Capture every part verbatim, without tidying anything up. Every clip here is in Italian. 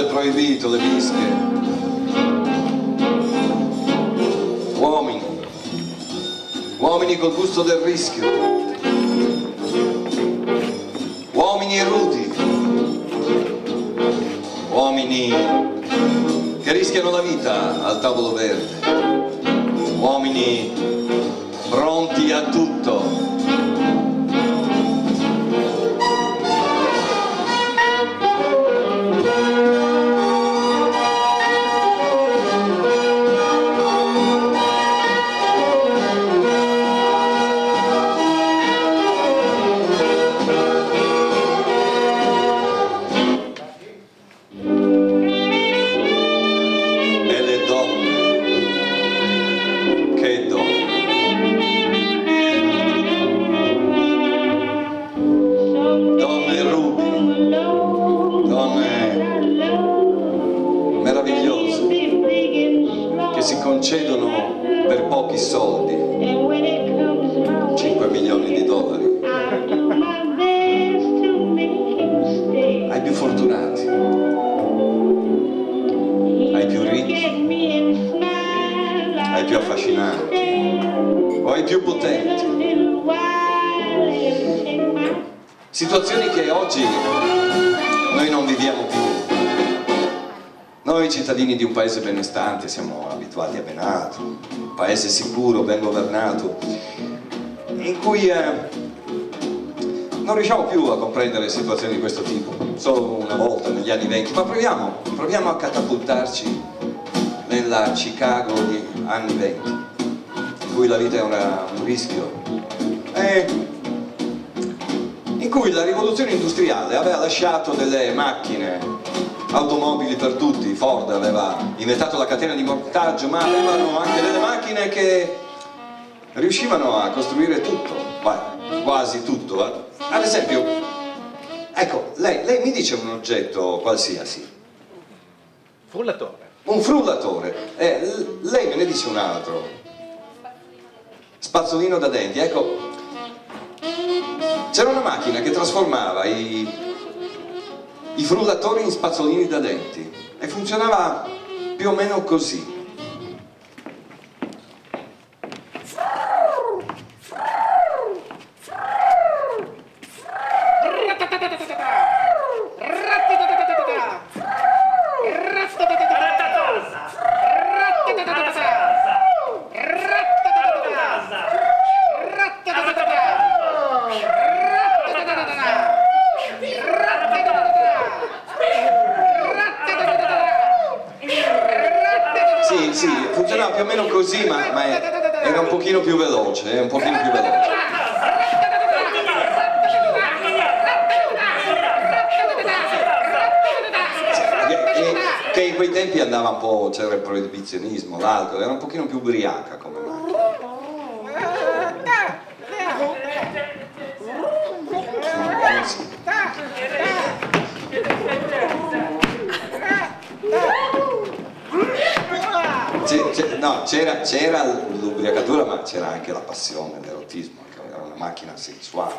del proibito, le bische. Uomini, uomini col gusto del rischio, uomini eruditi, uomini che rischiano la vita al tavolo verde, uomini pronti a tutto. Concedono per pochi soldi cinque milioni di dollari ai più fortunati, ai più ricchi, ai più affascinanti o ai più potenti. Situazioni che oggi noi non viviamo più. Noi cittadini di un paese benestante siamo abituati a ben altro, un paese sicuro, ben governato, in cui eh, non riusciamo più a comprendere situazioni di questo tipo, solo una volta negli anni venti, ma proviamo, proviamo a catapultarci nella Chicago degli anni venti, in cui la vita era un rischio, e in cui la rivoluzione industriale aveva lasciato delle macchine, automobili per tutti. Ford aveva inventato la catena di montaggio, ma avevano anche delle macchine che riuscivano a costruire tutto, beh, quasi tutto. Eh. Ad esempio, ecco, lei, lei mi dice un oggetto qualsiasi. Frullatore. Un frullatore. Eh, lei me ne dice un altro. Spazzolino da denti. Ecco, c'era una macchina che trasformava i... i frullatori in spazzolini da denti e funzionava più o meno così. Sì, sì, funzionava più o meno così, ma, ma è, era un pochino più veloce, è un pochino più veloce. Che, e, che in quei tempi andava un po', c'era il proibizionismo, l'alcol, era un pochino più ubriaca come macchina. No, c'era l'ubriacatura, ma c'era anche la passione, l'erotismo, era una macchina sessuale.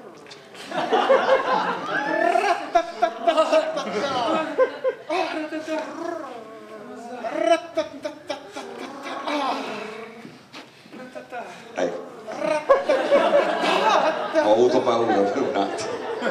Ecco. Ho avuto paura per un attimo.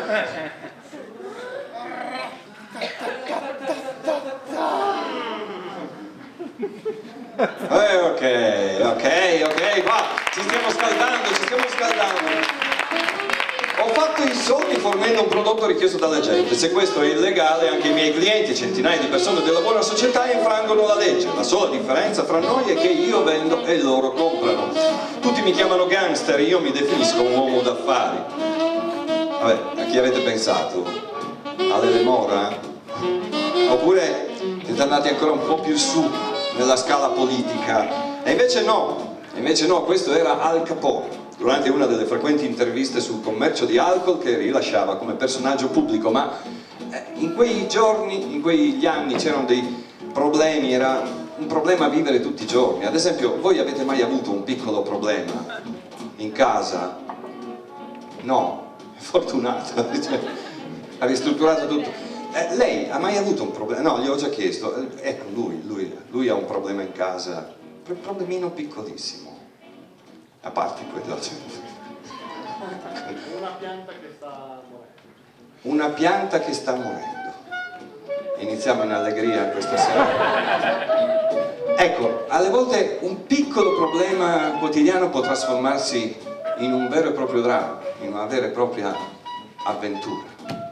Eh, ok, ok, ok, qua ci stiamo scaldando, ci stiamo scaldando. Ho fatto i soldi fornendo un prodotto richiesto dalla gente. Se questo è illegale, anche i miei clienti, centinaia di persone della buona società, infrangono la legge. La sola differenza fra noi è che io vendo e loro comprano. Tutti mi chiamano gangster, io mi definisco un uomo d'affari. Vabbè, a chi avete pensato? All'Ele Mora? Oppure siete andati ancora un po' più su nella scala politica? E invece no, invece no, questo era Al Capone, durante una delle frequenti interviste sul commercio di alcol che rilasciava come personaggio pubblico. Ma in quei giorni, in quegli anni c'erano dei problemi, era un problema vivere tutti i giorni. Ad esempio, voi avete mai avuto un piccolo problema in casa? No, fortunato, ha ristrutturato tutto. Eh, lei ha mai avuto un problema? No, gli ho già chiesto. Eh, ecco, lui, lui, lui ha un problema in casa, un problemino piccolissimo. A parte quello. Cioè. Una pianta che sta morendo. Una pianta che sta morendo. Iniziamo in allegria questa sera. Ecco, alle volte un piccolo problema quotidiano può trasformarsi in un vero e proprio dramma, in una vera e propria avventura.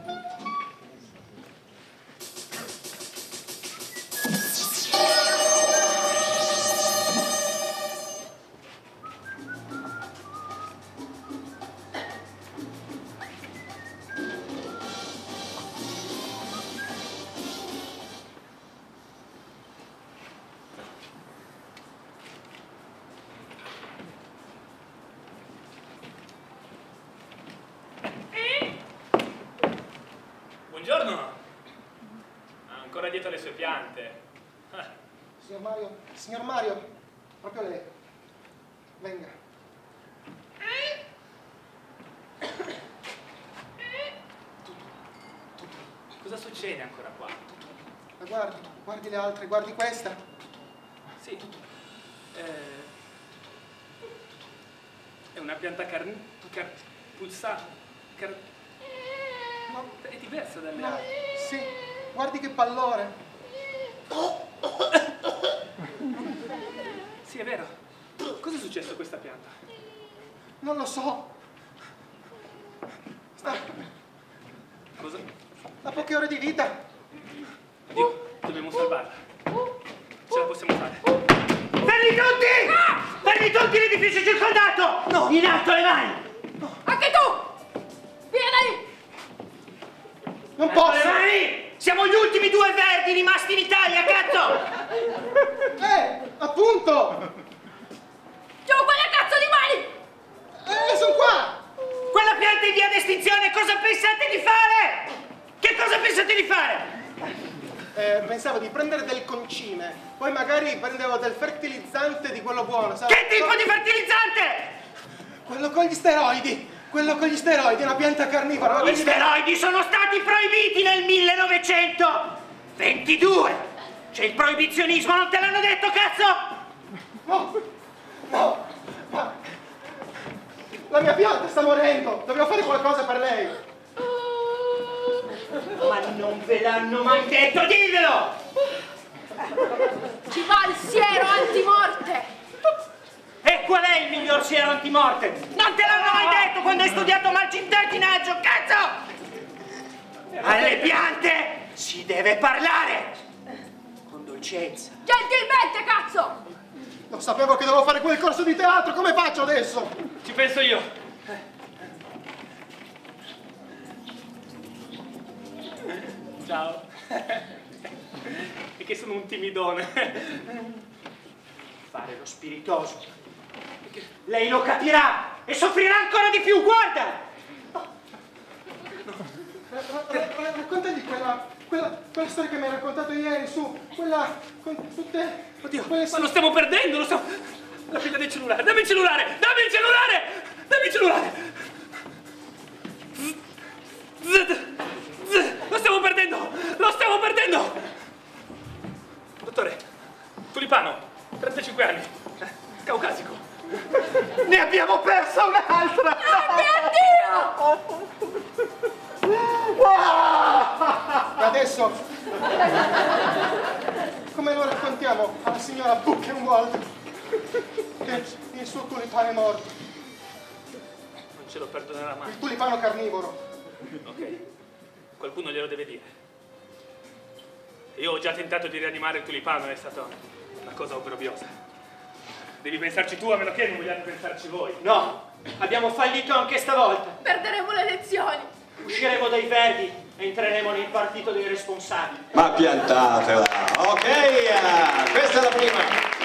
Buongiorno! Ancora dietro le sue piante. Ah. Signor Mario, signor Mario, proprio lei. Venga. Cosa succede ancora qua? Ma guardi, guardi le altre, guardi questa. Sì. Eh, è una pianta carn... car... pulsata. Car... No, è diversa dalle no, altre. sì, guardi che pallore. Sì, è vero. Cosa è successo a questa pianta? Non lo so. Sta Cosa? a poche ore di vita. Dio, dobbiamo salvarla. Ce la possiamo fare. Fermi tutti! Ah! Fermi tutti, l'edificio circondato! No! In alto le mani! No. Anche tu! Via da lì! Non In posso! alto le mani! Siamo gli ultimi due verdi rimasti in Italia, cazzo! Eh, appunto! Giù quelle cazzo di mani! Eh, sono qua! Quella pianta in via d'estinzione, cosa pensate di fare? Che cosa pensate di fare? Eh, pensavo di prendere del concime, poi magari prendevo del fertilizzante di quello buono, sai? Che tipo di fertilizzante? Quello con gli steroidi! Quello con gli steroidi, è una pianta carnivora. Gli steroidi sono stati proibiti nel millenovecentoventidue! C'è il proibizionismo, non te l'hanno detto, cazzo? No! No! Ma... La mia pianta sta morendo! Dobbiamo fare qualcosa per lei! Ma non ve l'hanno mai detto, diglielo! Ci va il siero antimorte! E qual è il miglior siero antimorte? Non te l'hanno mai detto quando hai studiato malcintertinaggio, cazzo! Alle piante si deve parlare! Con dolcezza. Gentilmente, cazzo! Lo sapevo che dovevo fare quel corso di teatro, come faccio adesso? Ci penso io. Ciao. È che sono un timidone. Fare lo spiritoso. Lei lo capirà e soffrirà ancora di più, guarda! Raccontagli quella, quella, quella storia che mi hai raccontato ieri, su, quella con tutte... Oddio, quelle ma lo stiamo perdendo, lo stiamo... La figlia del cellulare, dammi il cellulare, dammi il cellulare, dammi il cellulare! Lo stiamo perdendo, lo stiamo perdendo! Dottore, tulipano, trentacinque anni, caucasico. Ne abbiamo persa un'altra! Oh mio Dio! E adesso... come lo raccontiamo alla signora Buchenwald che il suo tulipano è morto? Non ce lo perdonerà mai. Il tulipano carnivoro. Ok, qualcuno glielo deve dire. Io ho già tentato di rianimare il tulipano, è stata una cosa obbrobriosa. Devi pensarci tu, a meno che non vogliate pensarci voi. No, abbiamo fallito anche stavolta. Perderemo le lezioni! Usciremo dai verdi e entreremo nel partito dei responsabili. Ma piantatela! Ok, questa è la prima.